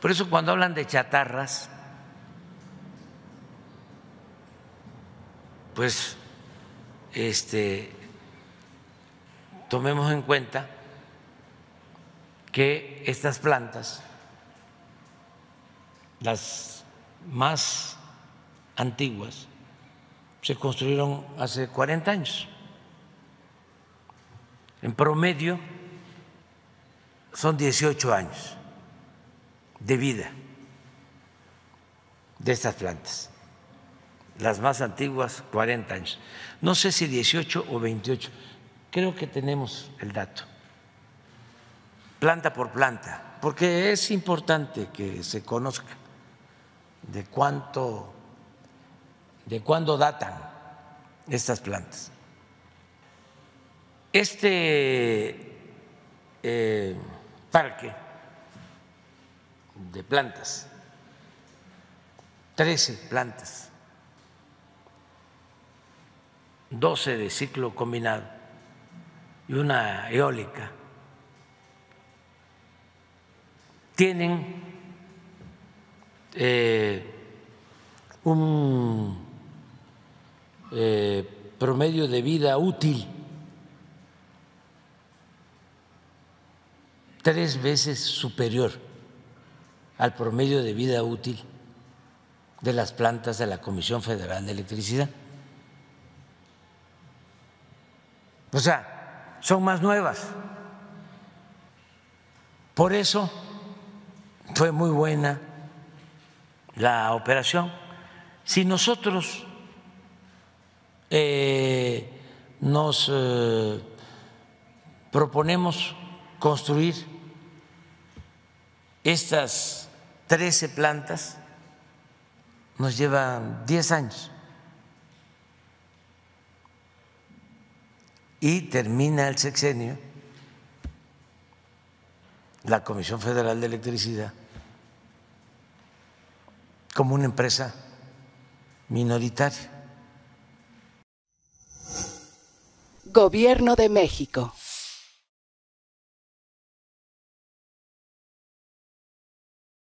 Por eso cuando hablan de chatarras, pues tomemos en cuenta que estas plantas, las más antiguas, se construyeron hace 40 años. En promedio son 18 años de vida de estas plantas. Las más antiguas, 40 años. No sé si 18 o 28, creo que tenemos el dato, planta por planta, porque es importante que se conozca de cuándo datan estas plantas. Este parque de plantas, 13 plantas, 12 de ciclo combinado y una eólica, tienen un promedio de vida útil 3 veces superior al promedio de vida útil de las plantas de la Comisión Federal de Electricidad. O sea, son más nuevas. Por eso fue muy buena la operación. Si nosotros nos proponemos construir estas 13 plantas, nos llevan 10 años y termina el sexenio la Comisión Federal de Electricidad como una empresa minoritaria. Gobierno de México.